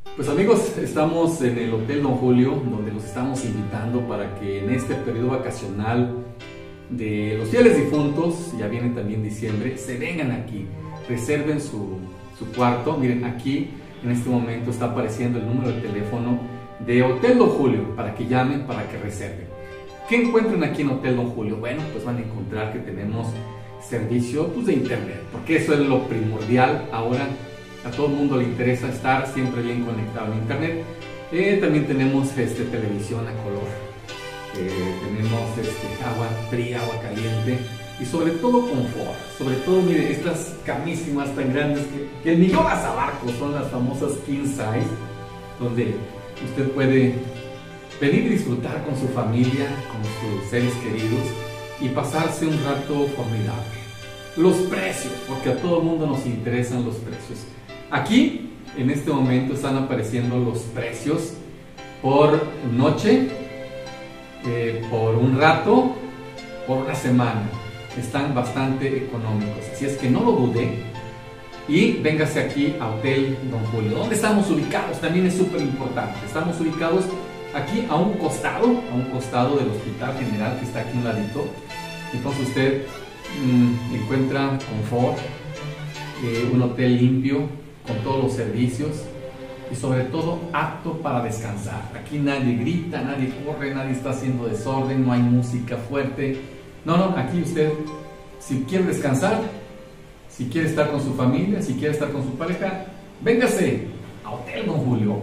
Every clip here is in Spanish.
Pues amigos, estamos en el Hotel Don Julio, donde los estamos invitando para que en este periodo vacacional de los fieles difuntos, ya viene también diciembre, se vengan aquí, reserven su cuarto. Miren, aquí en este momento está apareciendo el número de teléfono de Hotel Don Julio para que llamen, para que reserven. ¿Qué encuentran aquí en Hotel Don Julio? Bueno, pues van a encontrar que tenemos servicio de internet, porque eso es lo primordial ahora. A todo el mundo le interesa estar siempre bien conectado a internet. También tenemos televisión a color, tenemos agua fría, agua caliente y sobre todo confort. Sobre todo, mire, estas camísimas tan grandes que ni yo las abarco, son las famosas king size, donde usted puede venir y disfrutar con su familia, con sus seres queridos y pasarse un rato formidable. Los precios, porque a todo el mundo nos interesan los precios. Aquí, en este momento, están apareciendo los precios por noche, por un rato, por una semana. Están bastante económicos, así es que no lo dude y véngase aquí a Hotel Don Julio. ¿Dónde estamos ubicados? También es súper importante. Estamos ubicados aquí a un costado del Hospital General, que está aquí a un ladito. Entonces usted encuentra confort, un hotel limpio, con todos los servicios y sobre todo apto para descansar. Aquí nadie grita, nadie corre, nadie está haciendo desorden, no hay música fuerte. No, aquí usted, si quiere descansar, si quiere estar con su familia, si quiere estar con su pareja, véngase a Hotel Don Julio.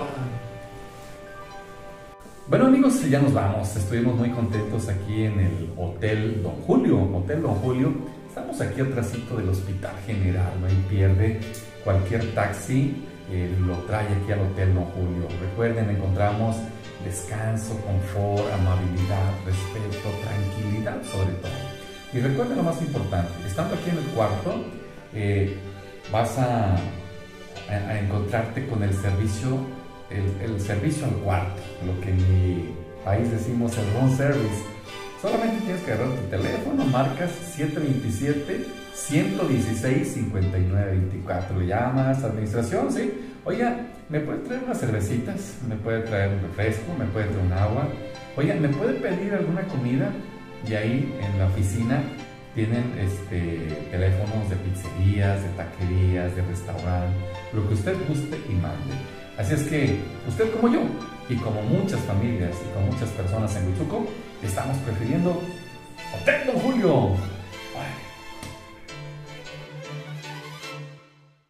Bueno amigos, ya nos vamos. Estuvimos muy contentos aquí en el Hotel Don Julio. Hotel Don Julio, estamos aquí atrásito del Hospital General, no hay pierde. Cualquier taxi lo trae aquí al Hotel Don Julio. Recuerden, encontramos descanso, confort, amabilidad, respeto, tranquilidad sobre todo. Y recuerden lo más importante, estando aquí en el cuarto, vas a encontrarte con el servicio, el servicio al cuarto, lo que en mi país decimos el room service. Solamente tienes que agarrar tu teléfono, marcas 727-116-5924. Le llamas a administración, ¿sí? Oiga, ¿me puede traer unas cervecitas? ¿Me puede traer un refresco? ¿Me puede traer un agua? Oiga, ¿me puede pedir alguna comida? Y ahí en la oficina tienen teléfonos de pizzerías, de taquerías, de restaurantes, lo que usted guste y mande. Así es que usted como yo y como muchas familias y como muchas personas en Huichuco, estamos prefiriendo Hotel Don Julio.